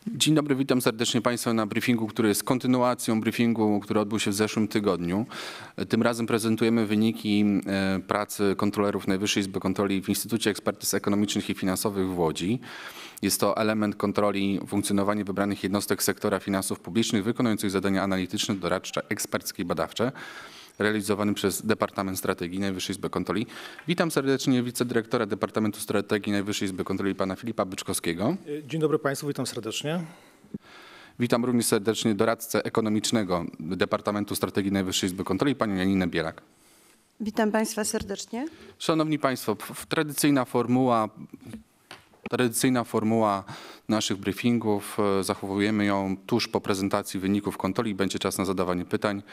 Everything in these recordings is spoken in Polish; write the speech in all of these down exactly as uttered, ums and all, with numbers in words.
Dzień dobry, witam serdecznie Państwa na briefingu, który jest kontynuacją briefingu, który odbył się w zeszłym tygodniu. Tym razem prezentujemy wyniki pracy kontrolerów Najwyższej Izby Kontroli w Instytucie Ekspertyz Ekonomicznych i Finansowych w Łodzi. Jest to element kontroli funkcjonowania wybranych jednostek sektora finansów publicznych wykonujących zadania analityczne, doradcze, eksperckie i badawcze, realizowany przez Departament Strategii Najwyższej Izby Kontroli. Witam serdecznie wicedyrektora Departamentu Strategii Najwyższej Izby Kontroli pana Filipa Byczkowskiego. Dzień dobry Państwu, witam serdecznie. Witam również serdecznie doradcę ekonomicznego Departamentu Strategii Najwyższej Izby Kontroli panią Janinę Bielak. Witam Państwa serdecznie. Szanowni Państwo, tradycyjna formuła Tradycyjna formuła naszych briefingów, zachowujemy ją tuż po prezentacji wyników kontroli. Będzie czas na zadawanie pytań.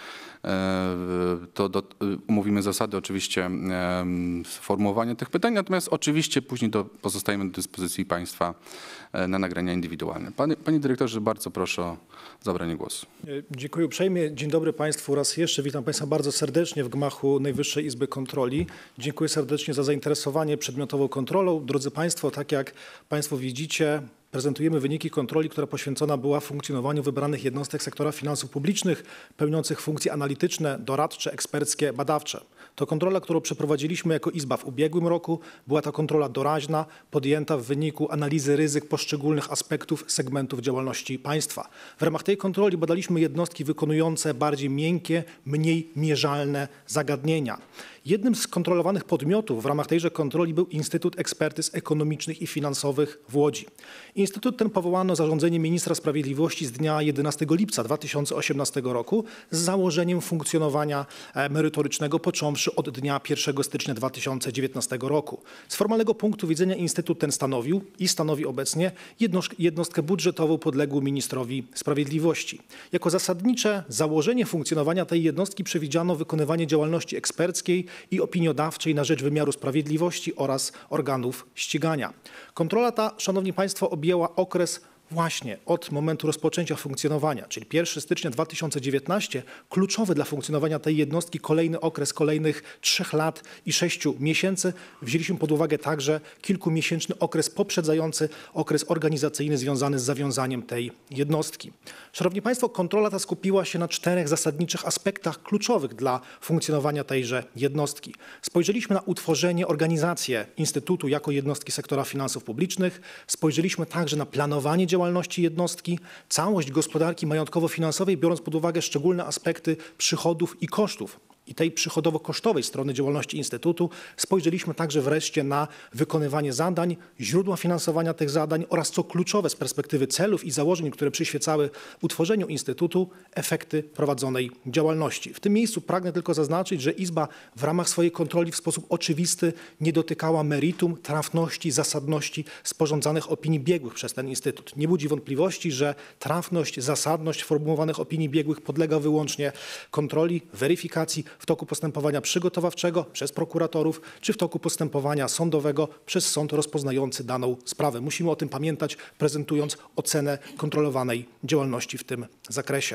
To do, umówimy zasady oczywiście sformułowania tych pytań, natomiast oczywiście później do, pozostajemy do dyspozycji Państwa na nagrania indywidualne. Panie, panie dyrektorze, bardzo proszę o zabranie głosu. Dziękuję uprzejmie. Dzień dobry Państwu raz jeszcze. Witam Państwa bardzo serdecznie w gmachu Najwyższej Izby Kontroli. Dziękuję serdecznie za zainteresowanie przedmiotową kontrolą. Drodzy Państwo, tak jak Państwo widzicie, prezentujemy wyniki kontroli, która poświęcona była funkcjonowaniu wybranych jednostek sektora finansów publicznych, pełniących funkcje analityczne, doradcze, eksperckie, badawcze. To kontrola, którą przeprowadziliśmy jako Izba w ubiegłym roku. Była to kontrola doraźna, podjęta w wyniku analizy ryzyk poszczególnych aspektów segmentów działalności państwa. W ramach tej kontroli badaliśmy jednostki wykonujące bardziej miękkie, mniej mierzalne zagadnienia. Jednym z kontrolowanych podmiotów w ramach tejże kontroli był Instytut Ekspertyz Ekonomicznych i Finansowych w Łodzi. Instytut ten powołano zarządzeniem ministra sprawiedliwości z dnia jedenastego lipca dwa tysiące osiemnastego roku z założeniem funkcjonowania merytorycznego począwszy od dnia pierwszego stycznia dwa tysiące dziewiętnastego roku. Z formalnego punktu widzenia Instytut ten stanowił i stanowi obecnie jednostkę budżetową podległą ministrowi sprawiedliwości. Jako zasadnicze założenie funkcjonowania tej jednostki przewidziano wykonywanie działalności eksperckiej i opiniodawczej na rzecz wymiaru sprawiedliwości oraz organów ścigania. Kontrola ta, Szanowni Państwo, objęła okres właśnie od momentu rozpoczęcia funkcjonowania, czyli pierwszego stycznia dwa tysiące dziewiętnastego, kluczowy dla funkcjonowania tej jednostki kolejny okres kolejnych trzech lat i sześciu miesięcy. Wzięliśmy pod uwagę także kilkumiesięczny okres poprzedzający okres organizacyjny związany z zawiązaniem tej jednostki. Szanowni Państwo, kontrola ta skupiła się na czterech zasadniczych aspektach kluczowych dla funkcjonowania tejże jednostki. Spojrzeliśmy na utworzenie, organizację Instytutu jako jednostki sektora finansów publicznych. Spojrzeliśmy także na planowanie działalności działalności jednostki, całość gospodarki majątkowo-finansowej, biorąc pod uwagę szczególne aspekty przychodów i kosztów i tej przychodowo-kosztowej strony działalności Instytutu. Spojrzeliśmy także wreszcie na wykonywanie zadań, źródła finansowania tych zadań oraz, co kluczowe z perspektywy celów i założeń, które przyświecały utworzeniu Instytutu, efekty prowadzonej działalności. W tym miejscu pragnę tylko zaznaczyć, że Izba w ramach swojej kontroli w sposób oczywisty nie dotykała meritum, trafności, zasadności sporządzanych opinii biegłych przez ten Instytut. Nie budzi wątpliwości, że trafność, zasadność formułowanych opinii biegłych podlega wyłącznie kontroli, weryfikacji w toku postępowania przygotowawczego przez prokuratorów, czy w toku postępowania sądowego przez sąd rozpoznający daną sprawę. Musimy o tym pamiętać, prezentując ocenę kontrolowanej działalności w tym zakresie.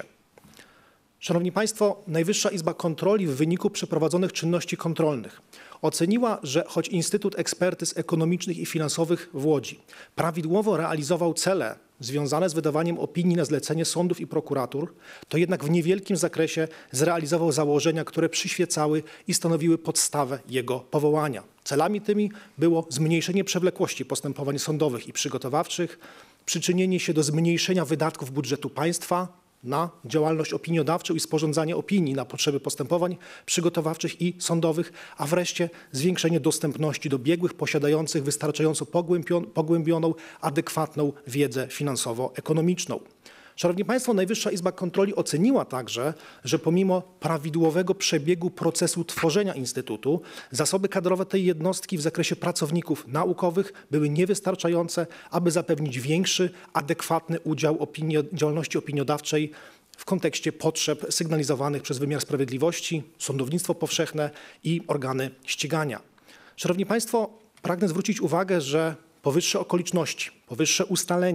Szanowni Państwo, Najwyższa Izba Kontroli w wyniku przeprowadzonych czynności kontrolnych oceniła, że choć Instytut Ekspertyz Ekonomicznych i Finansowych w Łodzi prawidłowo realizował cele związane z wydawaniem opinii na zlecenie sądów i prokuratur, to jednak w niewielkim zakresie zrealizował założenia, które przyświecały i stanowiły podstawę jego powołania. Celami tymi było zmniejszenie przewlekłości postępowań sądowych i przygotowawczych, przyczynienie się do zmniejszenia wydatków budżetu państwa na działalność opiniodawczą i sporządzanie opinii na potrzeby postępowań przygotowawczych i sądowych, a wreszcie zwiększenie dostępności do biegłych posiadających wystarczająco pogłębioną, adekwatną wiedzę finansowo-ekonomiczną. Szanowni Państwo, Najwyższa Izba Kontroli oceniła także, że pomimo prawidłowego przebiegu procesu tworzenia Instytutu, zasoby kadrowe tej jednostki w zakresie pracowników naukowych były niewystarczające, aby zapewnić większy, adekwatny udział opinii, działalności opiniodawczej w kontekście potrzeb sygnalizowanych przez wymiar sprawiedliwości, sądownictwo powszechne i organy ścigania. Szanowni Państwo, pragnę zwrócić uwagę, że powyższe okoliczności, powyższe ustalenia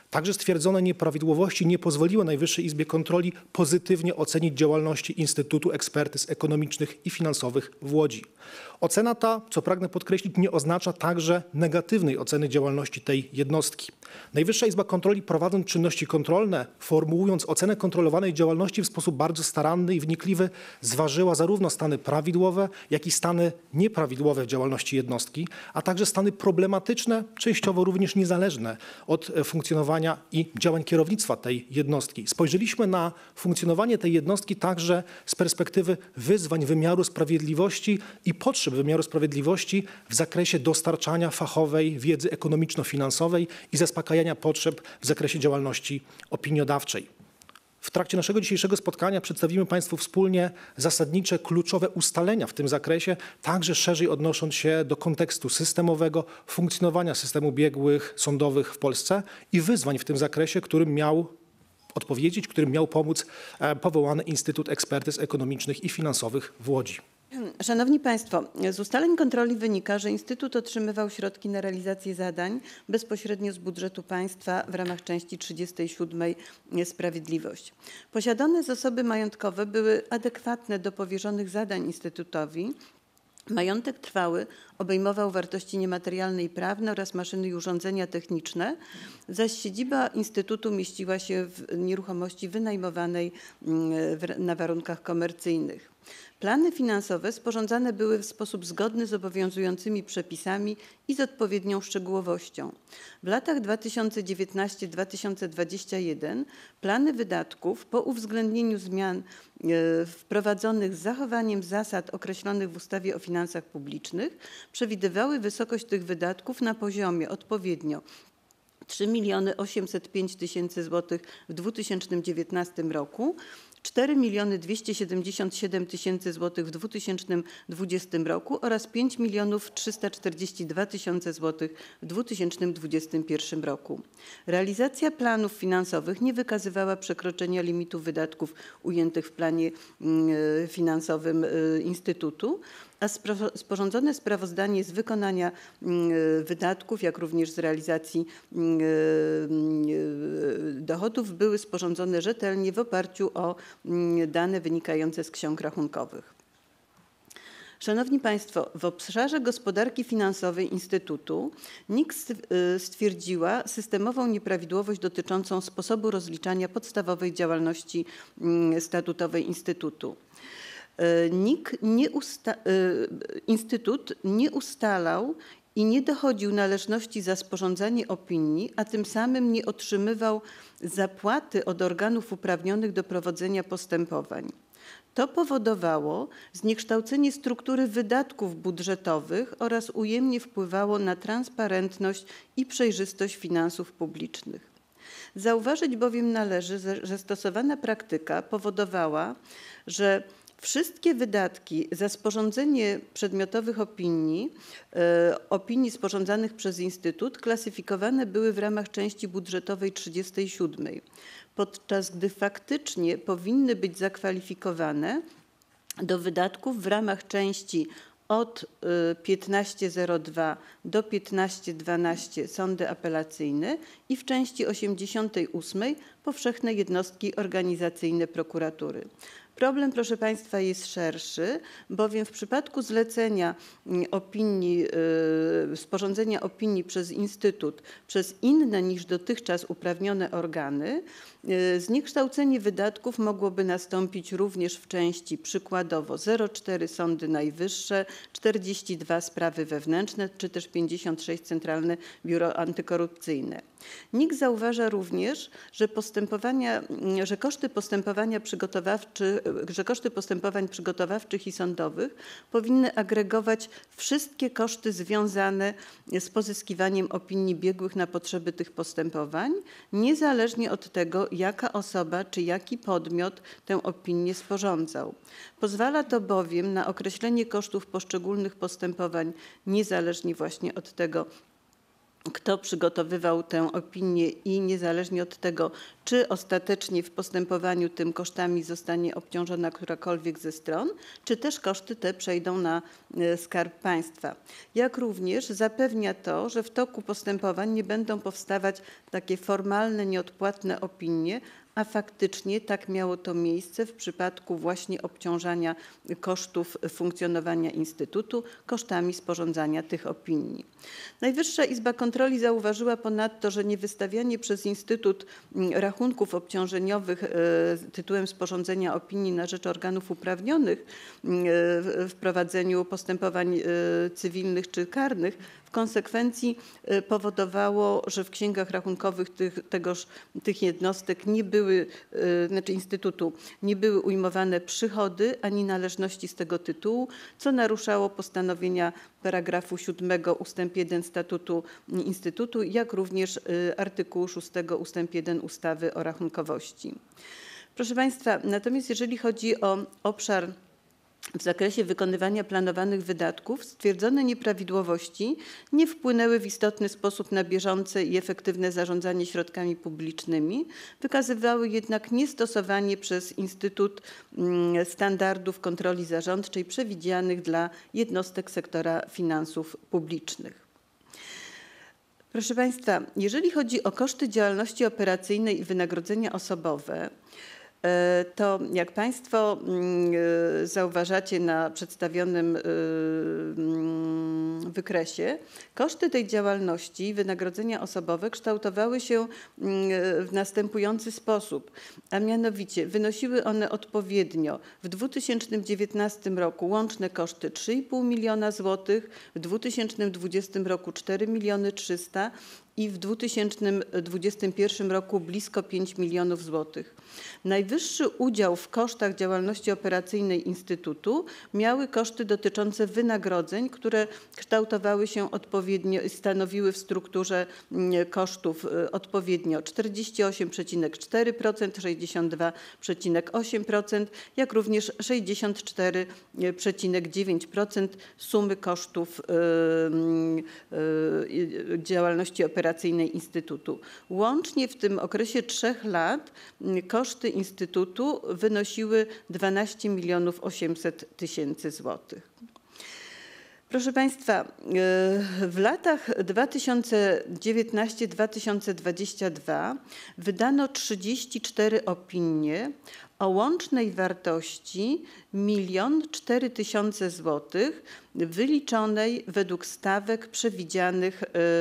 Także stwierdzone nieprawidłowości nie pozwoliły Najwyższej Izbie Kontroli pozytywnie ocenić działalności Instytutu Ekspertyz Ekonomicznych i Finansowych w Łodzi. Ocena ta, co pragnę podkreślić, nie oznacza także negatywnej oceny działalności tej jednostki. Najwyższa Izba Kontroli, prowadząc czynności kontrolne, formułując ocenę kontrolowanej działalności w sposób bardzo staranny i wnikliwy, zważyła zarówno stany prawidłowe, jak i stany nieprawidłowe w działalności jednostki, a także stany problematyczne, częściowo również niezależne od funkcjonowania i działań kierownictwa tej jednostki. Spojrzeliśmy na funkcjonowanie tej jednostki także z perspektywy wyzwań wymiaru sprawiedliwości i potrzeb wymiaru sprawiedliwości w zakresie dostarczania fachowej wiedzy ekonomiczno-finansowej i zaspokajania potrzeb w zakresie działalności opiniodawczej. W trakcie naszego dzisiejszego spotkania przedstawimy Państwu wspólnie zasadnicze, kluczowe ustalenia w tym zakresie, także szerzej odnosząc się do kontekstu systemowego funkcjonowania systemu biegłych sądowych w Polsce i wyzwań w tym zakresie, którym miał odpowiedzieć, którym miał pomóc powołany Instytut Ekspertyz Ekonomicznych i Finansowych w Łodzi. Szanowni Państwo, z ustaleń kontroli wynika, że Instytut otrzymywał środki na realizację zadań bezpośrednio z budżetu państwa w ramach części trzydziestej siódmej Sprawiedliwość. Posiadane zasoby majątkowe były adekwatne do powierzonych zadań Instytutowi. Majątek trwały obejmował wartości niematerialne i prawne oraz maszyny i urządzenia techniczne, zaś siedziba Instytutu mieściła się w nieruchomości wynajmowanej na warunkach komercyjnych. Plany finansowe sporządzane były w sposób zgodny z obowiązującymi przepisami i z odpowiednią szczegółowością. W latach dwa tysiące dziewiętnastym do dwa tysiące dwudziestego pierwszego plany wydatków po uwzględnieniu zmian wprowadzonych z zachowaniem zasad określonych w ustawie o finansach publicznych przewidywały wysokość tych wydatków na poziomie odpowiednio trzy miliony osiemset pięć tysięcy złotych w dwa tysiące dziewiętnastym roku, cztery miliony dwieście siedemdziesiąt siedem tysięcy złotych w dwa tysiące dwudziestym roku oraz pięć milionów trzysta czterdzieści dwa tysiące złotych w dwa tysiące dwudziestym pierwszym roku. Realizacja planów finansowych nie wykazywała przekroczenia limitu wydatków ujętych w planie finansowym Instytutu, a sporządzone sprawozdanie z wykonania wydatków, jak również z realizacji dochodów były sporządzone rzetelnie w oparciu o dane wynikające z ksiąg rachunkowych. Szanowni Państwo, w obszarze gospodarki finansowej Instytutu N I K stwierdziła systemową nieprawidłowość dotyczącą sposobu rozliczania podstawowej działalności statutowej Instytutu. N I K nie usta- Instytut nie ustalał i nie dochodził należności za sporządzanie opinii, a tym samym nie otrzymywał zapłaty od organów uprawnionych do prowadzenia postępowań. To powodowało zniekształcenie struktury wydatków budżetowych oraz ujemnie wpływało na transparentność i przejrzystość finansów publicznych. Zauważyć bowiem należy, że stosowana praktyka powodowała, że wszystkie wydatki za sporządzenie przedmiotowych opinii, e, opinii sporządzanych przez Instytut klasyfikowane były w ramach części budżetowej trzydziestej siódmej, podczas gdy faktycznie powinny być zakwalifikowane do wydatków w ramach części od piętnaście zero dwa do piętnaście dwanaście sądy apelacyjne i w części osiemdziesiątej ósmej powszechne jednostki organizacyjne prokuratury. Problem, proszę Państwa, jest szerszy, bowiem w przypadku zlecenia opinii, sporządzenia opinii przez Instytut przez inne niż dotychczas uprawnione organy, zniekształcenie wydatków mogłoby nastąpić również w części przykładowo zero cztery Sądy Najwyższe, czterdzieści dwa sprawy wewnętrzne czy też pięćdziesiąt sześć Centralne Biuro Antykorupcyjne. N I K zauważa również, że postępowania, że koszty postępowania przygotowawczych, że koszty postępowań przygotowawczych i sądowych powinny agregować wszystkie koszty związane z pozyskiwaniem opinii biegłych na potrzeby tych postępowań, niezależnie od tego, jaka osoba czy jaki podmiot tę opinię sporządzał. Pozwala to bowiem na określenie kosztów poszczególnych postępowań niezależnie właśnie od tego, kto przygotowywał tę opinię i niezależnie od tego, czy ostatecznie w postępowaniu tym kosztami zostanie obciążona którakolwiek ze stron, czy też koszty te przejdą na Skarb Państwa. Jak również zapewnia to, że w toku postępowań nie będą powstawać takie formalne, nieodpłatne opinie, a faktycznie tak miało to miejsce w przypadku właśnie obciążania kosztów funkcjonowania Instytutu kosztami sporządzania tych opinii. Najwyższa Izba Kontroli zauważyła ponadto, że niewystawianie przez Instytut rachunków obciążeniowych tytułem sporządzenia opinii na rzecz organów uprawnionych w prowadzeniu postępowań cywilnych czy karnych w konsekwencji powodowało, że w księgach rachunkowych tych, tegoż, tych jednostek nie były, znaczy Instytutu, nie były ujmowane przychody ani należności z tego tytułu, co naruszało postanowienia paragrafu siódmego ustęp jeden Statutu Instytutu, jak również artykułu szóstego ustęp jeden ustawy o rachunkowości. Proszę Państwa, natomiast jeżeli chodzi o obszar w zakresie wykonywania planowanych wydatków, stwierdzone nieprawidłowości nie wpłynęły w istotny sposób na bieżące i efektywne zarządzanie środkami publicznymi, wykazywały jednak niestosowanie przez Instytut standardów kontroli zarządczej przewidzianych dla jednostek sektora finansów publicznych. Proszę Państwa, jeżeli chodzi o koszty działalności operacyjnej i wynagrodzenia osobowe, to jak Państwo zauważacie na przedstawionym wykresie, koszty tej działalności, wynagrodzenia osobowe kształtowały się w następujący sposób, a mianowicie wynosiły one odpowiednio w dwa tysiące dziewiętnastym roku łączne koszty trzy i pół miliona złotych, w dwa tysiące dwudziestym roku cztery miliony trzysta i w dwa tysiące dwudziestym pierwszym roku blisko pięć milionów złotych. Najwyższy udział w kosztach działalności operacyjnej Instytutu miały koszty dotyczące wynagrodzeń, które kształtowały się odpowiednio i stanowiły w strukturze kosztów odpowiednio czterdzieści osiem przecinek cztery procent, sześćdziesiąt dwa przecinek osiem procent, jak również sześćdziesiąt cztery przecinek dziewięć procent sumy kosztów działalności operacyjnej Instytutu. Łącznie w tym okresie trzech lat koszty Instytutu wynosiły dwanaście milionów osiemset tysięcy złotych. Proszę Państwa, w latach dwa tysiące dziewiętnastym do dwa tysiące dwudziestego drugiego wydano trzydzieści cztery opinie o łącznej wartości milion cztery tysiące złotych wyliczonej według stawek przewidzianych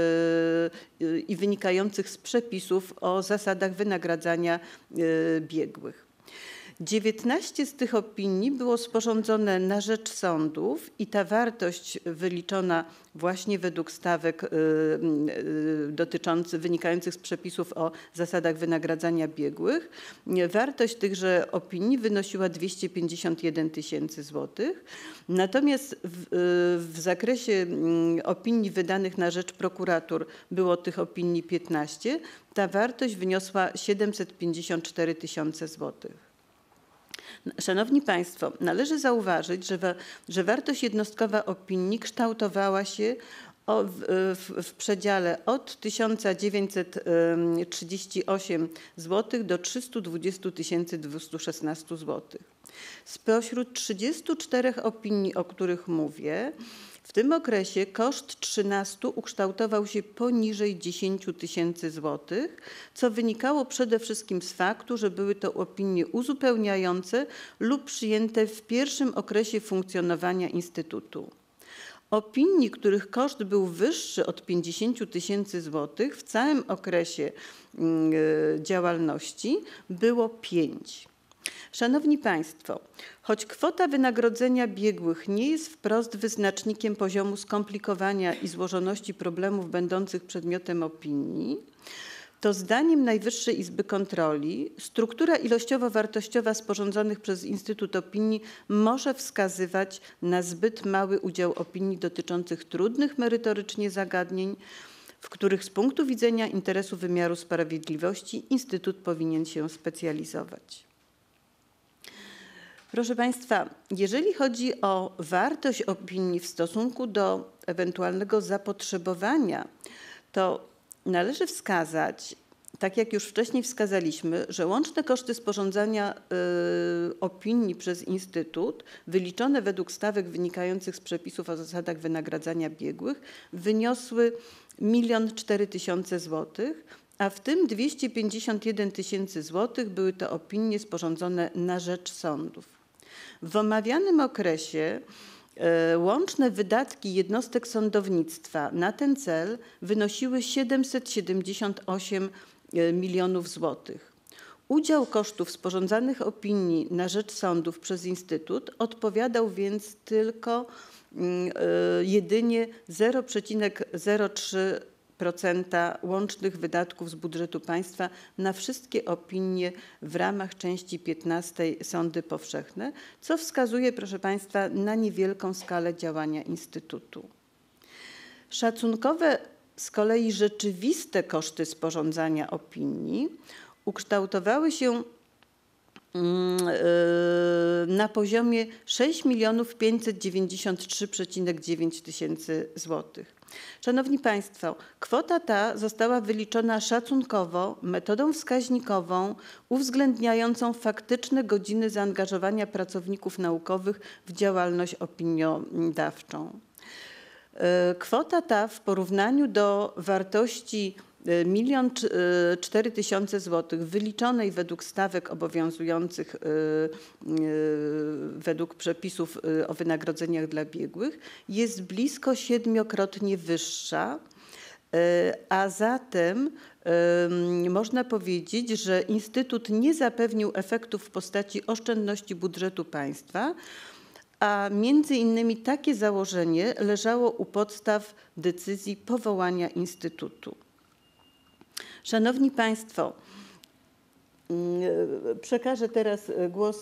i wynikających z przepisów o zasadach wynagradzania biegłych. dziewiętnaście z tych opinii było sporządzone na rzecz sądów i ta wartość wyliczona właśnie według stawek dotyczących, wynikających z przepisów o zasadach wynagradzania biegłych, wartość tychże opinii wynosiła dwieście pięćdziesiąt jeden tysięcy złotych. Natomiast w, w zakresie opinii wydanych na rzecz prokuratur było tych opinii piętnaście. Ta wartość wyniosła siedemset pięćdziesiąt cztery tysiące złotych. Szanowni Państwo, należy zauważyć, że, że wartość jednostkowa opinii kształtowała się o, w, w, w przedziale od tysiąc dziewięćset trzydzieści osiem złotych do trzysta dwadzieścia tysięcy dwieście szesnaście złotych. Spośród trzydziestu czterech opinii, o których mówię, w tym okresie koszt trzynastu ukształtował się poniżej dziesięciu tysięcy złotych, co wynikało przede wszystkim z faktu, że były to opinie uzupełniające lub przyjęte w pierwszym okresie funkcjonowania Instytutu. Opinii, których koszt był wyższy od pięćdziesięciu tysięcy złotych w całym okresie działalności było pięć. Szanowni Państwo, choć kwota wynagrodzenia biegłych nie jest wprost wyznacznikiem poziomu skomplikowania i złożoności problemów będących przedmiotem opinii, to zdaniem Najwyższej Izby Kontroli struktura ilościowo-wartościowa sporządzonych przez Instytut Opinii może wskazywać na zbyt mały udział opinii dotyczących trudnych merytorycznie zagadnień, w których z punktu widzenia interesu wymiaru sprawiedliwości Instytut powinien się specjalizować. Proszę Państwa, jeżeli chodzi o wartość opinii w stosunku do ewentualnego zapotrzebowania, to należy wskazać, tak jak już wcześniej wskazaliśmy, że łączne koszty sporządzania y, opinii przez Instytut, wyliczone według stawek wynikających z przepisów o zasadach wynagradzania biegłych, wyniosły milion cztery tysiące złotych, a w tym dwieście pięćdziesiąt jeden tysięcy złotych były to opinie sporządzone na rzecz sądów. W omawianym okresie y, łączne wydatki jednostek sądownictwa na ten cel wynosiły siedemset siedemdziesiąt osiem milionów złotych. Udział kosztów sporządzanych opinii na rzecz sądów przez Instytut odpowiadał więc tylko y, jedynie zero przecinek zero trzy procent łącznych wydatków z budżetu państwa na wszystkie opinie w ramach części piętnastej Sądy powszechne, co wskazuje, proszę państwa, na niewielką skalę działania Instytutu. Szacunkowe z kolei rzeczywiste koszty sporządzania opinii ukształtowały się na poziomie sześć milionów pięćset dziewięćdziesiąt trzy przecinek dziewięć tysięcy złotych. Szanowni Państwo, kwota ta została wyliczona szacunkowo metodą wskaźnikową uwzględniającą faktyczne godziny zaangażowania pracowników naukowych w działalność opiniodawczą. Kwota ta w porównaniu do wartości milion cztery tysiące złotych wyliczonej według stawek obowiązujących według przepisów o wynagrodzeniach dla biegłych jest blisko siedmiokrotnie wyższa, a zatem można powiedzieć, że Instytut nie zapewnił efektów w postaci oszczędności budżetu państwa, a między innymi takie założenie leżało u podstaw decyzji powołania Instytutu. Szanowni Państwo, przekażę teraz głos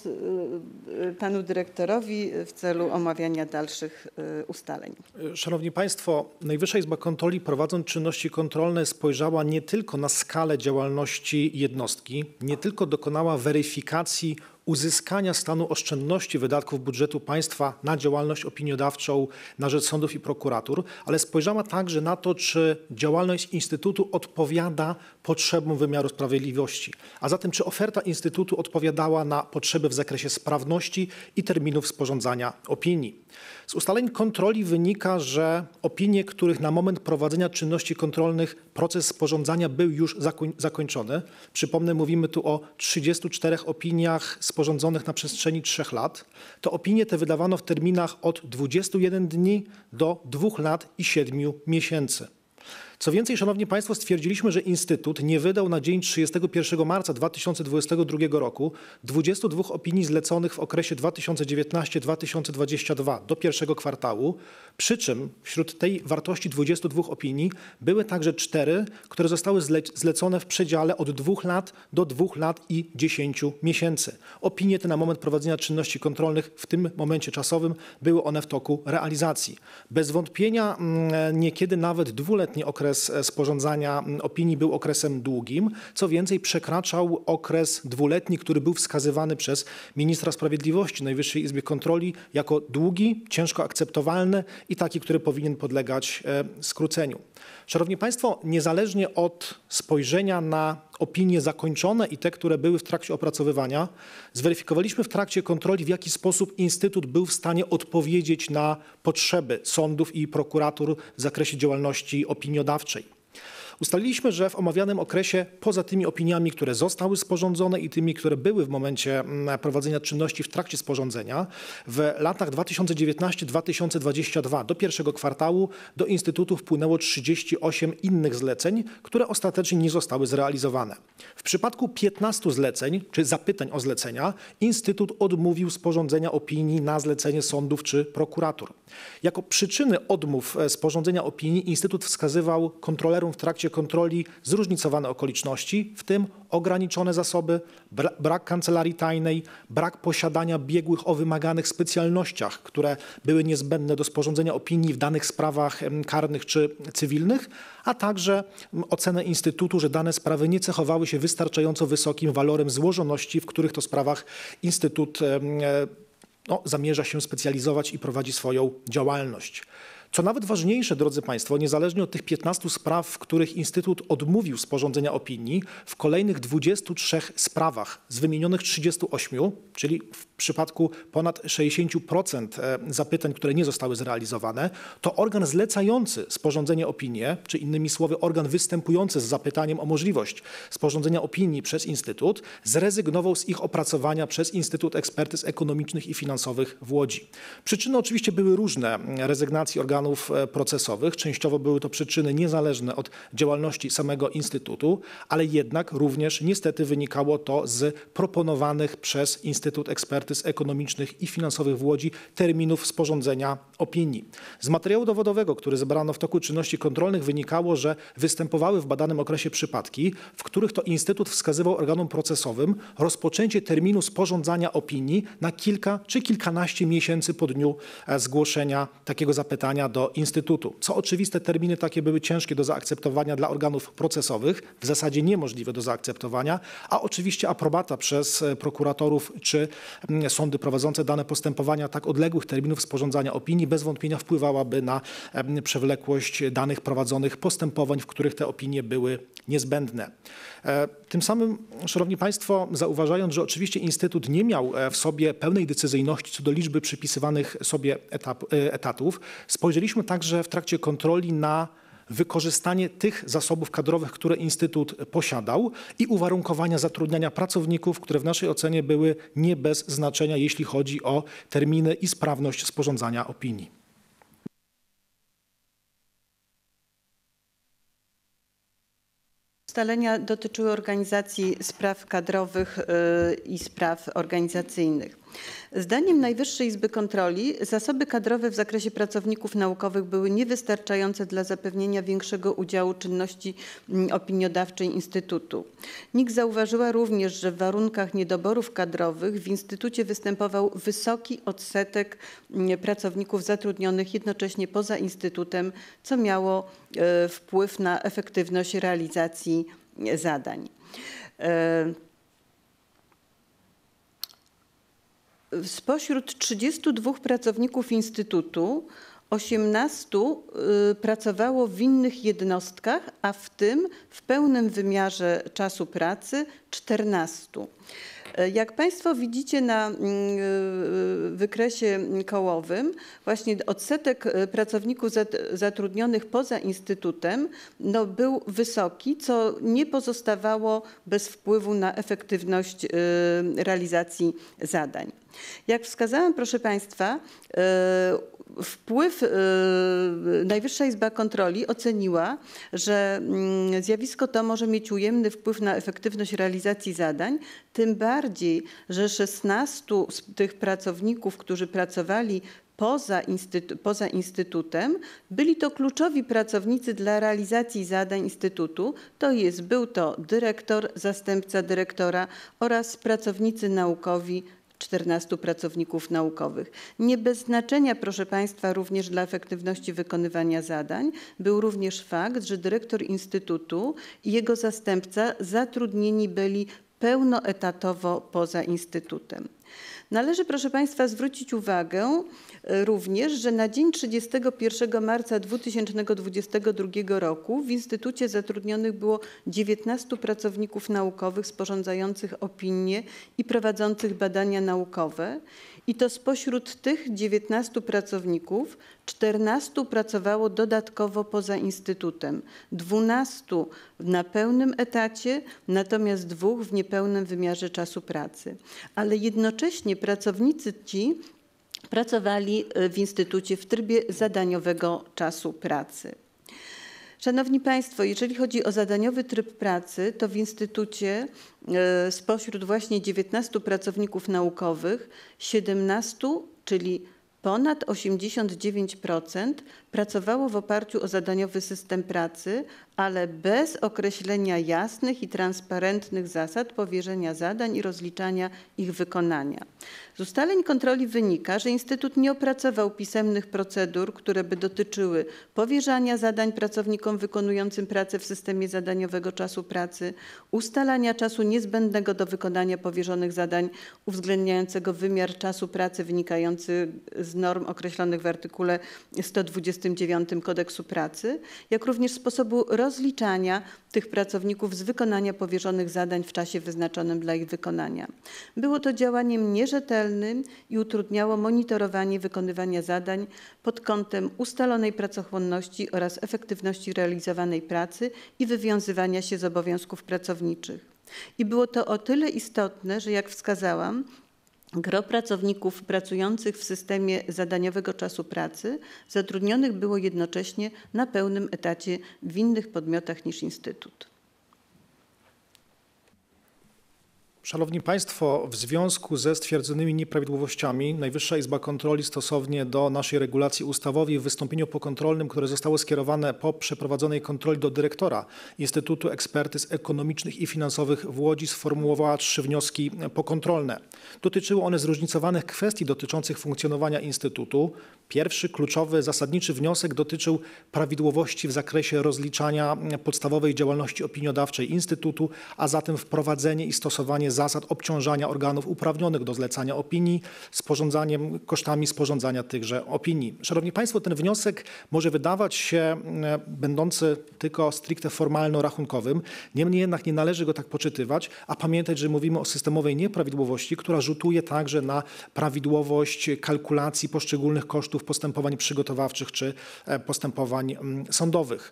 panu dyrektorowi w celu omawiania dalszych ustaleń. Szanowni Państwo, Najwyższa Izba Kontroli, prowadząc czynności kontrolne, spojrzała nie tylko na skalę działalności jednostki, nie tylko dokonała weryfikacji uzyskania stanu oszczędności wydatków budżetu państwa na działalność opiniodawczą na rzecz sądów i prokuratur, ale spojrzała także na to, czy działalność Instytutu odpowiada potrzebom wymiaru sprawiedliwości, a zatem czy oferta Instytutu odpowiadała na potrzeby w zakresie sprawności i terminów sporządzania opinii. Z ustaleń kontroli wynika, że opinie, których na moment prowadzenia czynności kontrolnych proces sporządzania był już zakoń, zakończony. Przypomnę, mówimy tu o trzydziestu czterech opiniach sporządzonych na przestrzeni trzech lat. To opinie te wydawano w terminach od dwudziestu jeden dni do dwóch lat i siedmiu miesięcy. Co więcej, Szanowni Państwo, stwierdziliśmy, że Instytut nie wydał na dzień trzydziestego pierwszego marca dwa tysiące dwudziestego drugiego roku dwudziestu dwóch opinii zleconych w okresie dwa tysiące dziewiętnastego do dwa tysiące dwudziestego drugiego do pierwszego kwartału, przy czym wśród tej wartości dwudziestu dwóch opinii były także cztery, które zostały zle zlecone w przedziale od dwóch lat do dwóch lat i dziesięciu miesięcy. Opinie te na moment prowadzenia czynności kontrolnych w tym momencie czasowym były one w toku realizacji. Bez wątpienia niekiedy nawet dwuletni okres sporządzania opinii był okresem długim, co więcej przekraczał okres dwuletni, który był wskazywany przez ministra sprawiedliwości Najwyższej Izbie Kontroli jako długi, ciężko akceptowalny i taki, który powinien podlegać skróceniu. Szanowni Państwo, niezależnie od spojrzenia na opinie zakończone i te, które były w trakcie opracowywania, zweryfikowaliśmy w trakcie kontroli, w jaki sposób Instytut był w stanie odpowiedzieć na potrzeby sądów i prokuratur w zakresie działalności opiniodawczej. Ustaliliśmy, że w omawianym okresie, poza tymi opiniami, które zostały sporządzone i tymi, które były w momencie prowadzenia czynności w trakcie sporządzenia, w latach dwa tysiące dziewiętnastego do dwa tysiące dwudziestego drugiego do pierwszego kwartału do Instytutu wpłynęło trzydzieści osiem innych zleceń, które ostatecznie nie zostały zrealizowane. W przypadku piętnastu zleceń, czy zapytań o zlecenia, Instytut odmówił sporządzenia opinii na zlecenie sądów czy prokuratur. Jako przyczyny odmów sporządzenia opinii Instytut wskazywał kontrolerom w trakcie kontroli zróżnicowane okoliczności, w tym ograniczone zasoby, brak kancelarii tajnej, brak posiadania biegłych o wymaganych specjalnościach, które były niezbędne do sporządzenia opinii w danych sprawach karnych czy cywilnych, a także ocenę Instytutu, że dane sprawy nie cechowały się wystarczająco wysokim walorem złożoności, w których to sprawach Instytut no, zamierza się specjalizować i prowadzi swoją działalność. Co nawet ważniejsze, drodzy Państwo, niezależnie od tych piętnastu spraw, w których Instytut odmówił sporządzenia opinii, w kolejnych dwudziestu trzech sprawach z wymienionych trzydziestu ośmiu, czyli w przypadku ponad sześćdziesiąt procent zapytań, które nie zostały zrealizowane, to organ zlecający sporządzenie opinii, czy innymi słowy organ występujący z zapytaniem o możliwość sporządzenia opinii przez Instytut, zrezygnował z ich opracowania przez Instytut Ekspertyz Ekonomicznych i Finansowych w Łodzi. Przyczyny oczywiście były różne rezygnacji organów procesowych. Częściowo były to przyczyny niezależne od działalności samego Instytutu, ale jednak również niestety wynikało to z proponowanych przez Instytut Ekspertyz Ekonomicznych i Finansowych w Łodzi terminów sporządzenia opinii. Z materiału dowodowego, który zebrano w toku czynności kontrolnych, wynikało, że występowały w badanym okresie przypadki, w których to Instytut wskazywał organom procesowym rozpoczęcie terminu sporządzania opinii na kilka czy kilkanaście miesięcy po dniu zgłoszenia takiego zapytania do Instytutu. Co oczywiste, terminy takie były ciężkie do zaakceptowania dla organów procesowych, w zasadzie niemożliwe do zaakceptowania, a oczywiście aprobata przez prokuratorów czy sądy prowadzące dane postępowania tak odległych terminów sporządzania opinii bez wątpienia wpływałaby na przewlekłość danych prowadzonych postępowań, w których te opinie były niezbędne. Tym samym, Szanowni Państwo, zauważając, że oczywiście Instytut nie miał w sobie pełnej decyzyjności co do liczby przypisywanych sobie etap, etatów, spojrzeliśmy także w trakcie kontroli na wykorzystanie tych zasobów kadrowych, które Instytut posiadał i uwarunkowania zatrudniania pracowników, które w naszej ocenie były nie bez znaczenia, jeśli chodzi o terminy i sprawność sporządzania opinii. Ustalenia dotyczyły organizacji spraw kadrowych i spraw organizacyjnych. Zdaniem Najwyższej Izby Kontroli zasoby kadrowe w zakresie pracowników naukowych były niewystarczające dla zapewnienia większego udziału czynności opiniodawczej Instytutu. NIK zauważyła również, że w warunkach niedoborów kadrowych w Instytucie występował wysoki odsetek pracowników zatrudnionych jednocześnie poza Instytutem, co miało wpływ na efektywność realizacji zadań. Spośród trzydziestu dwóch pracowników Instytutu osiemnastu pracowało w innych jednostkach, a w tym w pełnym wymiarze czasu pracy czternastu. Jak Państwo widzicie na wykresie kołowym, właśnie odsetek pracowników zatrudnionych poza Instytutem no, był wysoki, co nie pozostawało bez wpływu na efektywność realizacji zadań. Jak wskazałam, proszę Państwa, wpływ Najwyższa Izba Kontroli oceniła, że zjawisko to może mieć ujemny wpływ na efektywność realizacji zadań, tym bardziej, że szesnastu z tych pracowników, którzy pracowali Poza, instytu, poza Instytutem, byli to kluczowi pracownicy dla realizacji zadań Instytutu, to jest był to dyrektor, zastępca dyrektora oraz pracownicy naukowi, czternastu pracowników naukowych. Nie bez znaczenia, proszę Państwa, również dla efektywności wykonywania zadań był również fakt, że dyrektor Instytutu i jego zastępca zatrudnieni byli pełnoetatowo poza Instytutem. Należy, proszę Państwa, zwrócić uwagę również, że na dzień trzydziestego pierwszego marca dwa tysiące dwudziestego drugiego roku w Instytucie zatrudnionych było dziewiętnastu pracowników naukowych sporządzających opinie i prowadzących badania naukowe. I to spośród tych dziewiętnastu pracowników czternastu pracowało dodatkowo poza Instytutem, dwunastu na pełnym etacie, natomiast dwóch w niepełnym wymiarze czasu pracy. Ale jednocześnie pracownicy ci pracowali w Instytucie w trybie zadaniowego czasu pracy. Szanowni Państwo, jeżeli chodzi o zadaniowy tryb pracy, to w Instytucie spośród właśnie dziewiętnastu pracowników naukowych siedemnastu, czyli ponad osiemdziesiąt dziewięć procent pracowało w oparciu o zadaniowy system pracy, ale bez określenia jasnych i transparentnych zasad powierzenia zadań i rozliczania ich wykonania. Z ustaleń kontroli wynika, że Instytut nie opracował pisemnych procedur, które by dotyczyły powierzania zadań pracownikom wykonującym pracę w systemie zadaniowego czasu pracy, ustalania czasu niezbędnego do wykonania powierzonych zadań uwzględniającego wymiar czasu pracy wynikający z z norm określonych w artykule sto dwudziestym dziewiątym Kodeksu pracy, jak również sposobu rozliczania tych pracowników z wykonania powierzonych zadań w czasie wyznaczonym dla ich wykonania. Było to działaniem nierzetelnym i utrudniało monitorowanie wykonywania zadań pod kątem ustalonej pracochłonności oraz efektywności realizowanej pracy i wywiązywania się z obowiązków pracowniczych. I było to o tyle istotne, że jak wskazałam, gros pracowników pracujących w systemie zadaniowego czasu pracy zatrudnionych było jednocześnie na pełnym etacie w innych podmiotach niż Instytut. Szanowni Państwo, w związku ze stwierdzonymi nieprawidłowościami Najwyższa Izba Kontroli stosownie do naszej regulacji ustawowej w wystąpieniu pokontrolnym, które zostało skierowane po przeprowadzonej kontroli do dyrektora Instytutu Ekspertyz Ekonomicznych i Finansowych w Łodzi, sformułowała trzy wnioski pokontrolne. Dotyczyły one zróżnicowanych kwestii dotyczących funkcjonowania Instytutu. Pierwszy, kluczowy, zasadniczy wniosek dotyczył prawidłowości w zakresie rozliczania podstawowej działalności opiniodawczej Instytutu, a zatem wprowadzenie i stosowanie zasad obciążania organów uprawnionych do zlecania opinii sporządzaniem, kosztami sporządzania tychże opinii. Szanowni Państwo, ten wniosek może wydawać się będący tylko stricte formalno-rachunkowym, niemniej jednak nie należy go tak poczytywać, a pamiętać, że mówimy o systemowej nieprawidłowości, która rzutuje także na prawidłowość kalkulacji poszczególnych kosztów postępowań przygotowawczych czy postępowań sądowych.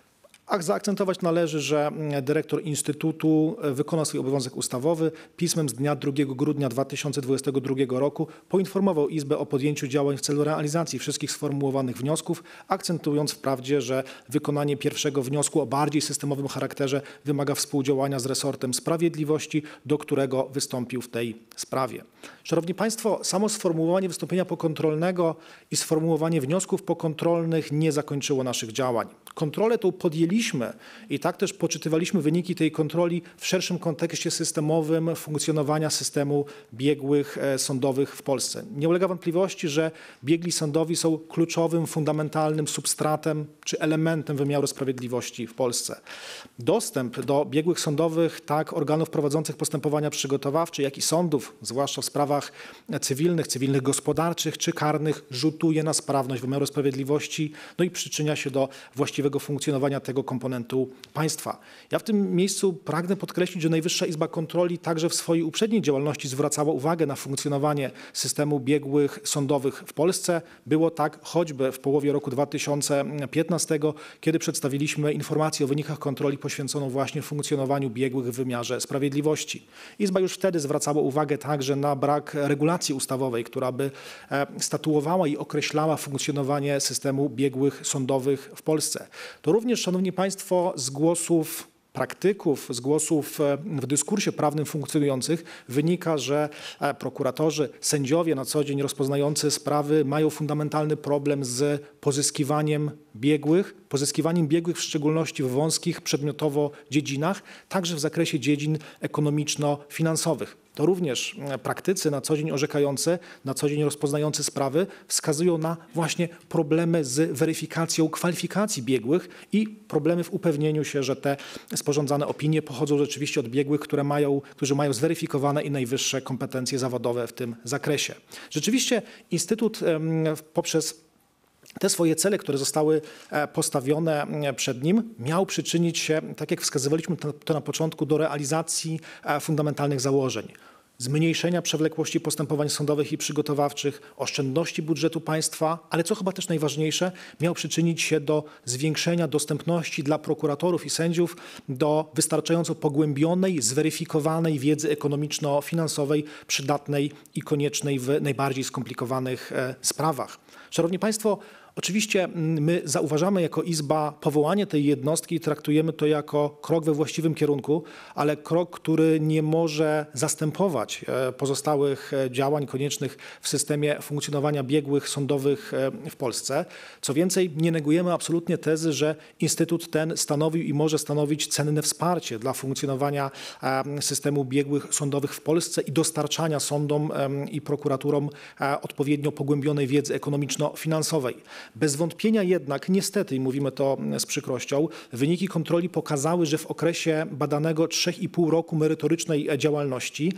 A zaakcentować należy, że dyrektor Instytutu wykonał swój obowiązek ustawowy. Pismem z dnia drugiego grudnia dwa tysiące dwudziestego drugiego roku poinformował Izbę o podjęciu działań w celu realizacji wszystkich sformułowanych wniosków, akcentując wprawdzie, że wykonanie pierwszego wniosku o bardziej systemowym charakterze wymaga współdziałania z resortem sprawiedliwości, do którego wystąpił w tej sprawie. Szanowni Państwo, samo sformułowanie wystąpienia pokontrolnego i sformułowanie wniosków pokontrolnych nie zakończyło naszych działań. Kontrolę tą podjęliśmy i tak też poczytywaliśmy wyniki tej kontroli w szerszym kontekście systemowym funkcjonowania systemu biegłych sądowych w Polsce. Nie ulega wątpliwości, że biegli sądowi są kluczowym, fundamentalnym substratem czy elementem wymiaru sprawiedliwości w Polsce. Dostęp do biegłych sądowych, tak organów prowadzących postępowania przygotowawcze, jak i sądów, zwłaszcza w sprawach cywilnych, cywilnych gospodarczych czy karnych, rzutuje na sprawność wymiaru sprawiedliwości, no i przyczynia się do właściwego funkcjonowania tego komponentu państwa. Ja w tym miejscu pragnę podkreślić, że Najwyższa Izba Kontroli także w swojej uprzedniej działalności zwracała uwagę na funkcjonowanie systemu biegłych sądowych w Polsce. Było tak choćby w połowie roku dwa tysiące piętnastego, kiedy przedstawiliśmy informację o wynikach kontroli poświęconą właśnie funkcjonowaniu biegłych w wymiarze sprawiedliwości. Izba już wtedy zwracała uwagę także na brak regulacji ustawowej, która by statuowała i określała funkcjonowanie systemu biegłych sądowych w Polsce. To również, szanowni Państwo, z głosów praktyków, z głosów w dyskursie prawnym funkcjonujących wynika, że prokuratorzy, sędziowie na co dzień rozpoznający sprawy mają fundamentalny problem z pozyskiwaniem biegłych, pozyskiwaniem biegłych w szczególności w wąskich przedmiotowo dziedzinach, także w zakresie dziedzin ekonomiczno-finansowych. To również praktycy na co dzień orzekający, na co dzień rozpoznający sprawy wskazują na właśnie problemy z weryfikacją kwalifikacji biegłych i problemy w upewnieniu się, że te sporządzane opinie pochodzą rzeczywiście od biegłych, które mają, którzy mają zweryfikowane i najwyższe kompetencje zawodowe w tym zakresie. Rzeczywiście Instytut poprzez te swoje cele, które zostały postawione przed nim, miał przyczynić się, tak jak wskazywaliśmy to na początku, do realizacji fundamentalnych założeń. Zmniejszenia przewlekłości postępowań sądowych i przygotowawczych, oszczędności budżetu państwa, ale co chyba też najważniejsze, miał przyczynić się do zwiększenia dostępności dla prokuratorów i sędziów do wystarczająco pogłębionej, zweryfikowanej wiedzy ekonomiczno-finansowej, przydatnej i koniecznej w najbardziej skomplikowanych sprawach. Szanowni Państwo, oczywiście my zauważamy jako Izba powołanie tej jednostki i traktujemy to jako krok we właściwym kierunku, ale krok, który nie może zastępować pozostałych działań koniecznych w systemie funkcjonowania biegłych sądowych w Polsce. Co więcej, nie negujemy absolutnie tezy, że Instytut ten stanowił i może stanowić cenne wsparcie dla funkcjonowania systemu biegłych sądowych w Polsce i dostarczania sądom i prokuraturom odpowiednio pogłębionej wiedzy ekonomiczno-finansowej. Bez wątpienia jednak, niestety, i mówimy to z przykrością, wyniki kontroli pokazały, że w okresie badanego trzy i pół roku merytorycznej działalności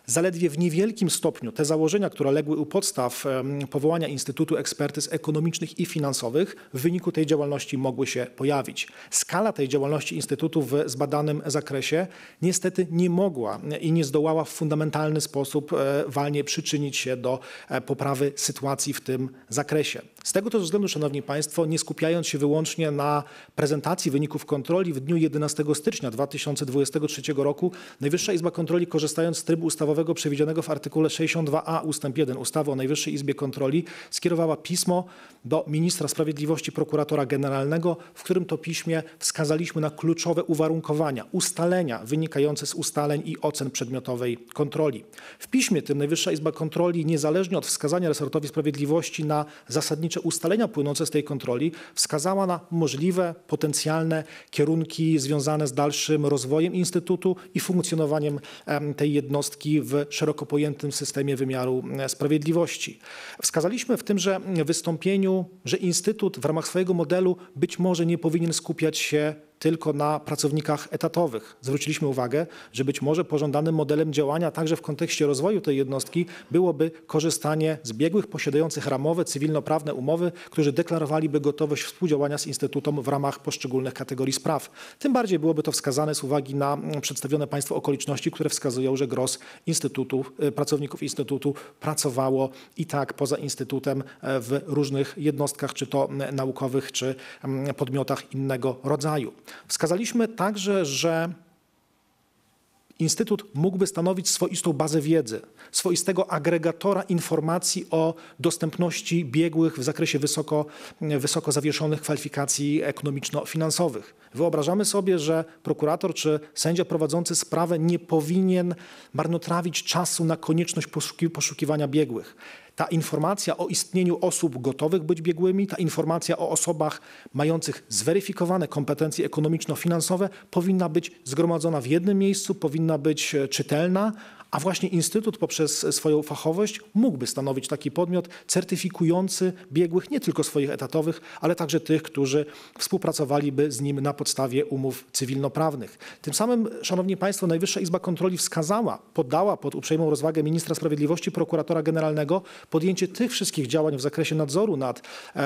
Zaledwie w niewielkim stopniu te założenia, które legły u podstaw powołania Instytutu Ekspertyz Ekonomicznych i Finansowych, w wyniku tej działalności mogły się pojawić. Skala tej działalności Instytutu w zbadanym zakresie niestety nie mogła i nie zdołała w fundamentalny sposób walnie przyczynić się do poprawy sytuacji w tym zakresie. Z tego też względu, Szanowni Państwo, nie skupiając się wyłącznie na prezentacji wyników kontroli, w dniu jedenastego stycznia dwa tysiące dwudziestego trzeciego roku Najwyższa Izba Kontroli, korzystając z trybu ustawowego przewidzianego w artykule sześćdziesiąt dwa a ustęp jeden ustawy o Najwyższej Izbie Kontroli, skierowała pismo do ministra sprawiedliwości, prokuratora generalnego, w którym to piśmie wskazaliśmy na kluczowe uwarunkowania, ustalenia wynikające z ustaleń i ocen przedmiotowej kontroli. W piśmie tym Najwyższa Izba Kontroli, niezależnie od wskazania resortowi sprawiedliwości na zasadnicze ustalenia płynące z tej kontroli, wskazała na możliwe, potencjalne kierunki związane z dalszym rozwojem Instytutu i funkcjonowaniem tej jednostki w szeroko pojętym systemie wymiaru sprawiedliwości. Wskazaliśmy w tymże wystąpieniu, że Instytut w ramach swojego modelu być może nie powinien skupiać się tylko na pracownikach etatowych. Zwróciliśmy uwagę, że być może pożądanym modelem działania także w kontekście rozwoju tej jednostki byłoby korzystanie z biegłych posiadających ramowe, cywilnoprawne umowy, którzy deklarowaliby gotowość współdziałania z Instytutem w ramach poszczególnych kategorii spraw. Tym bardziej byłoby to wskazane z uwagi na przedstawione Państwu okoliczności, które wskazują, że gros Instytutu, pracowników Instytutu pracowało i tak poza Instytutem w różnych jednostkach, czy to naukowych, czy podmiotach innego rodzaju. Wskazaliśmy także, że Instytut mógłby stanowić swoistą bazę wiedzy, swoistego agregatora informacji o dostępności biegłych w zakresie wysoko, wysoko zawieszonych kwalifikacji ekonomiczno-finansowych. Wyobrażamy sobie, że prokurator czy sędzia prowadzący sprawę nie powinien marnotrawić czasu na konieczność poszuki, poszukiwania biegłych. Ta informacja o istnieniu osób gotowych być biegłymi, ta informacja o osobach mających zweryfikowane kompetencje ekonomiczno-finansowe powinna być zgromadzona w jednym miejscu, powinna być czytelna, a właśnie Instytut poprzez swoją fachowość mógłby stanowić taki podmiot certyfikujący biegłych nie tylko swoich etatowych, ale także tych, którzy współpracowaliby z nim na podstawie umów cywilnoprawnych. Tym samym, Szanowni Państwo, Najwyższa Izba Kontroli wskazała, poddała pod uprzejmą rozwagę ministra sprawiedliwości, prokuratora generalnego podjęcie tych wszystkich działań w zakresie nadzoru nad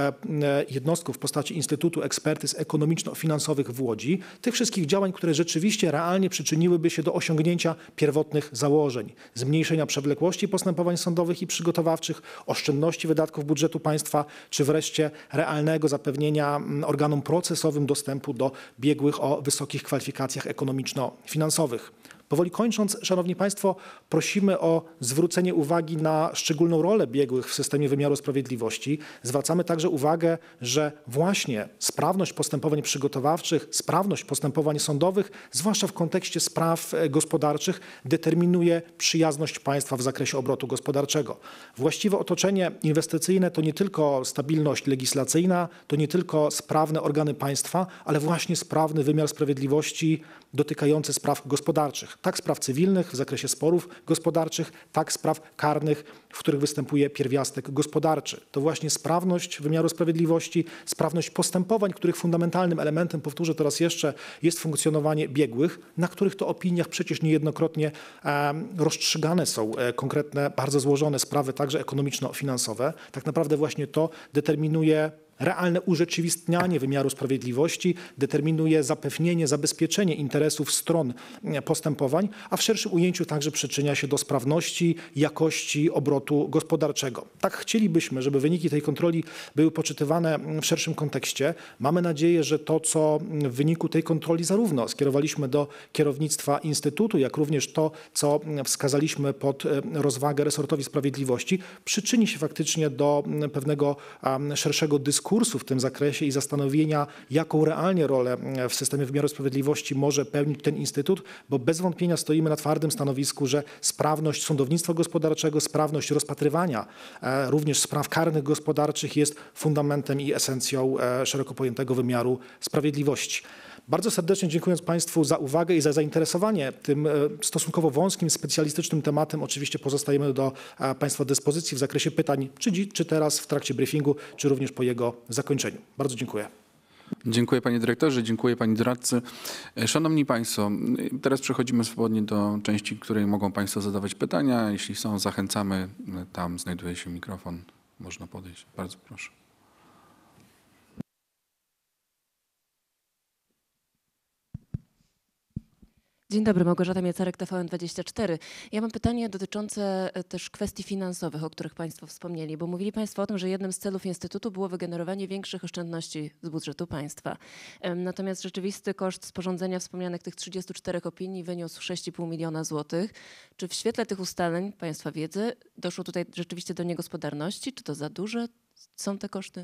jednostką w postaci Instytutu Ekspertyz Ekonomiczno-Finansowych w Łodzi, tych wszystkich działań, które rzeczywiście realnie przyczyniłyby się do osiągnięcia pierwotnych założeń. Zmniejszenia przewlekłości postępowań sądowych i przygotowawczych, oszczędności wydatków budżetu państwa, czy wreszcie realnego zapewnienia organom procesowym dostępu do biegłych o wysokich kwalifikacjach ekonomiczno-finansowych. Powoli kończąc, Szanowni Państwo, prosimy o zwrócenie uwagi na szczególną rolę biegłych w systemie wymiaru sprawiedliwości. Zwracamy także uwagę, że właśnie sprawność postępowań przygotowawczych, sprawność postępowań sądowych, zwłaszcza w kontekście spraw gospodarczych, determinuje przyjazność państwa w zakresie obrotu gospodarczego. Właściwe otoczenie inwestycyjne to nie tylko stabilność legislacyjna, to nie tylko sprawne organy państwa, ale właśnie sprawny wymiar sprawiedliwości dotykający spraw gospodarczych. Tak spraw cywilnych w zakresie sporów gospodarczych, tak spraw karnych, w których występuje pierwiastek gospodarczy. To właśnie sprawność wymiaru sprawiedliwości, sprawność postępowań, których fundamentalnym elementem, powtórzę to raz jeszcze, jest funkcjonowanie biegłych, na których to opiniach przecież niejednokrotnie e, rozstrzygane są e, konkretne, bardzo złożone sprawy, także ekonomiczno-finansowe. Tak naprawdę właśnie to determinuje realne urzeczywistnianie wymiaru sprawiedliwości, determinuje zapewnienie, zabezpieczenie interesów stron postępowań, a w szerszym ujęciu także przyczynia się do sprawności, jakości obrotu gospodarczego. Tak chcielibyśmy, żeby wyniki tej kontroli były poczytywane w szerszym kontekście. Mamy nadzieję, że to, co w wyniku tej kontroli zarówno skierowaliśmy do kierownictwa Instytutu, jak również to, co wskazaliśmy pod rozwagę resortowi sprawiedliwości, przyczyni się faktycznie do pewnego szerszego dyskusji w tym zakresie i zastanowienia, jaką realnie rolę w systemie wymiaru sprawiedliwości może pełnić ten Instytut, bo bez wątpienia stoimy na twardym stanowisku, że sprawność sądownictwa gospodarczego, sprawność rozpatrywania również spraw karnych gospodarczych jest fundamentem i esencją szeroko pojętego wymiaru sprawiedliwości. Bardzo serdecznie dziękując Państwu za uwagę i za zainteresowanie tym stosunkowo wąskim, specjalistycznym tematem, oczywiście pozostajemy do Państwa dyspozycji w zakresie pytań, czy, dzi- czy teraz w trakcie briefingu, czy również po jego zakończeniu. Bardzo dziękuję. Dziękuję panie dyrektorze, dziękuję pani doradcy. Szanowni państwo, teraz przechodzimy swobodnie do części, w której mogą państwo zadawać pytania. Jeśli są, zachęcamy. Tam znajduje się mikrofon. Można podejść. Bardzo proszę. Dzień dobry, Małgorzata Miacarek, T V N dwadzieścia cztery. Ja mam pytanie dotyczące też kwestii finansowych, o których państwo wspomnieli, bo mówili państwo o tym, że jednym z celów Instytutu było wygenerowanie większych oszczędności z budżetu państwa. Natomiast rzeczywisty koszt sporządzenia wspomnianych tych trzydziestu czterech opinii wyniósł sześć i pół miliona złotych. Czy w świetle tych ustaleń, państwa wiedzy, doszło tutaj rzeczywiście do niegospodarności? Czy to za duże są te koszty?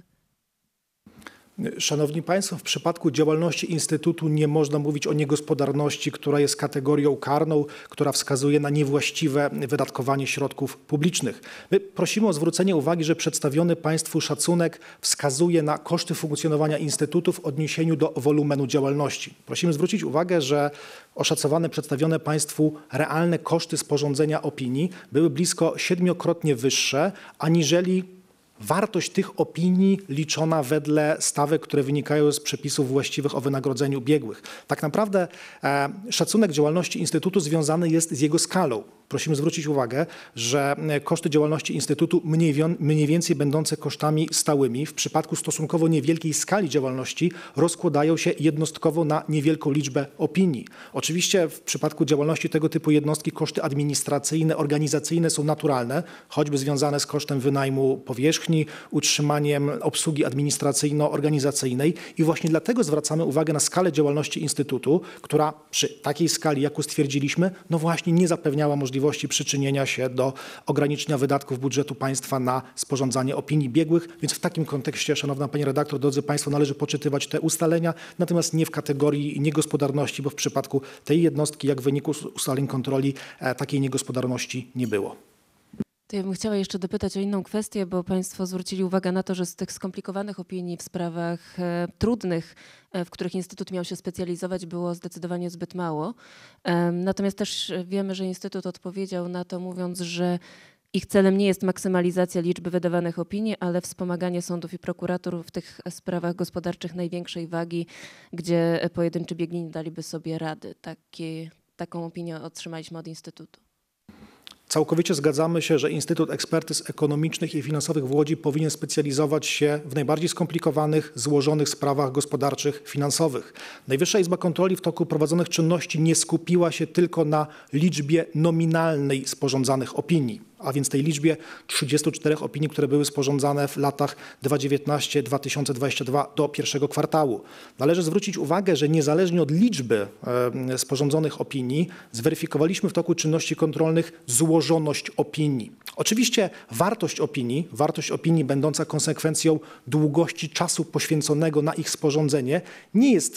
Szanowni Państwo, w przypadku działalności Instytutu nie można mówić o niegospodarności, która jest kategorią karną, która wskazuje na niewłaściwe wydatkowanie środków publicznych. My prosimy o zwrócenie uwagi, że przedstawiony Państwu szacunek wskazuje na koszty funkcjonowania Instytutu w odniesieniu do wolumenu działalności. Prosimy zwrócić uwagę, że oszacowane, przedstawione Państwu realne koszty sporządzenia opinii były blisko siedmiokrotnie wyższe, aniżeli wartość tych opinii liczona wedle stawek, które wynikają z przepisów właściwych o wynagrodzeniu biegłych. Tak naprawdę e, szacunek działalności Instytutu związany jest z jego skalą. Prosimy zwrócić uwagę, że koszty działalności Instytutu mniej, mniej więcej będące kosztami stałymi w przypadku stosunkowo niewielkiej skali działalności rozkładają się jednostkowo na niewielką liczbę opinii. Oczywiście w przypadku działalności tego typu jednostki koszty administracyjne, organizacyjne są naturalne, choćby związane z kosztem wynajmu powierzchni, utrzymaniem obsługi administracyjno-organizacyjnej i właśnie dlatego zwracamy uwagę na skalę działalności Instytutu, która przy takiej skali, jaką stwierdziliśmy, no właśnie nie zapewniała możliwości przyczynienia się do ograniczenia wydatków budżetu państwa na sporządzanie opinii biegłych, więc w takim kontekście, szanowna pani redaktor, drodzy państwo, należy poczytywać te ustalenia, natomiast nie w kategorii niegospodarności, bo w przypadku tej jednostki, jak w wyniku ustaleń kontroli, takiej niegospodarności nie było. To ja bym chciała jeszcze dopytać o inną kwestię, bo państwo zwrócili uwagę na to, że z tych skomplikowanych opinii w sprawach e, trudnych, e, w których Instytut miał się specjalizować, było zdecydowanie zbyt mało. E, natomiast też wiemy, że Instytut odpowiedział na to, mówiąc, że ich celem nie jest maksymalizacja liczby wydawanych opinii, ale wspomaganie sądów i prokuratur w tych sprawach gospodarczych największej wagi, gdzie pojedynczy biegli nie daliby sobie rady. Takie, taką opinię otrzymaliśmy od Instytutu. Całkowicie zgadzamy się, że Instytut Ekspertyz Ekonomicznych i Finansowych w Łodzi powinien specjalizować się w najbardziej skomplikowanych, złożonych sprawach gospodarczych, finansowych. Najwyższa Izba Kontroli w toku prowadzonych czynności nie skupiła się tylko na liczbie nominalnej sporządzanych opinii, a więc tej liczbie trzydziestu czterech opinii, które były sporządzane w latach dwa tysiące dziewiętnastego do dwa tysiące dwudziestego drugiego do pierwszego kwartału. Należy zwrócić uwagę, że niezależnie od liczby e, sporządzonych opinii zweryfikowaliśmy w toku czynności kontrolnych złożoność opinii. Oczywiście wartość opinii, wartość opinii będąca konsekwencją długości czasu poświęconego na ich sporządzenie nie jest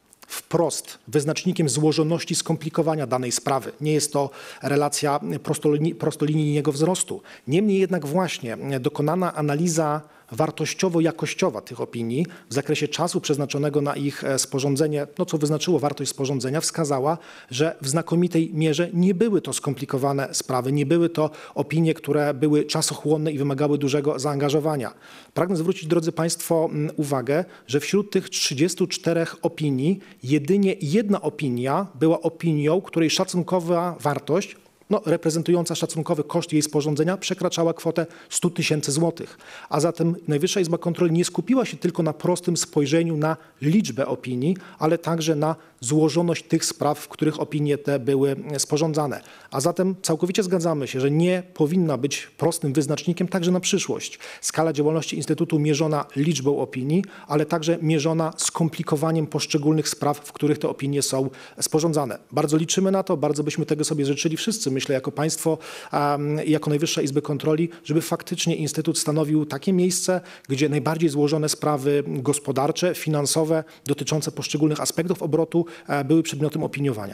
wprost wyznacznikiem złożoności skomplikowania danej sprawy. Nie jest to relacja prostolinii, prostolinijnego wzrostu. Niemniej jednak właśnie dokonana analiza wartościowo-jakościowa tych opinii w zakresie czasu przeznaczonego na ich sporządzenie, no co wyznaczyło wartość sporządzenia, wskazała, że w znakomitej mierze nie były to skomplikowane sprawy, nie były to opinie, które były czasochłonne i wymagały dużego zaangażowania. Pragnę zwrócić, drodzy państwo, uwagę, że wśród tych trzydziestu czterech opinii jedynie jedna opinia była opinią, której szacunkowa wartość, no, reprezentująca szacunkowy koszt jej sporządzenia, przekraczała kwotę stu tysięcy złotych. A zatem Najwyższa Izba Kontroli nie skupiła się tylko na prostym spojrzeniu na liczbę opinii, ale także na złożoność tych spraw, w których opinie te były sporządzane. A zatem całkowicie zgadzamy się, że nie powinna być prostym wyznacznikiem także na przyszłość skala działalności Instytutu mierzona liczbą opinii, ale także mierzona skomplikowaniem poszczególnych spraw, w których te opinie są sporządzane. Bardzo liczymy na to, bardzo byśmy tego sobie życzyli wszyscy, myślę, jako państwo, jako Najwyższa Izba Kontroli, żeby faktycznie Instytut stanowił takie miejsce, gdzie najbardziej złożone sprawy gospodarcze, finansowe, dotyczące poszczególnych aspektów obrotu były przedmiotem opiniowania.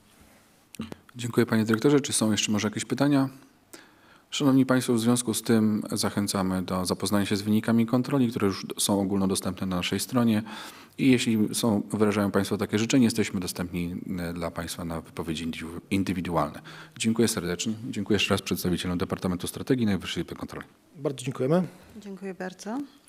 Dziękuję panie dyrektorze. Czy są jeszcze może jakieś pytania? Szanowni państwo, w związku z tym zachęcamy do zapoznania się z wynikami kontroli, które już są ogólnodostępne na naszej stronie i jeśli są, wyrażają państwo takie życzenie, jesteśmy dostępni dla państwa na wypowiedzi indywidualne. Dziękuję serdecznie. Dziękuję jeszcze raz przedstawicielom Departamentu Strategii Najwyższej Izby Kontroli. Bardzo dziękujemy. Dziękuję bardzo.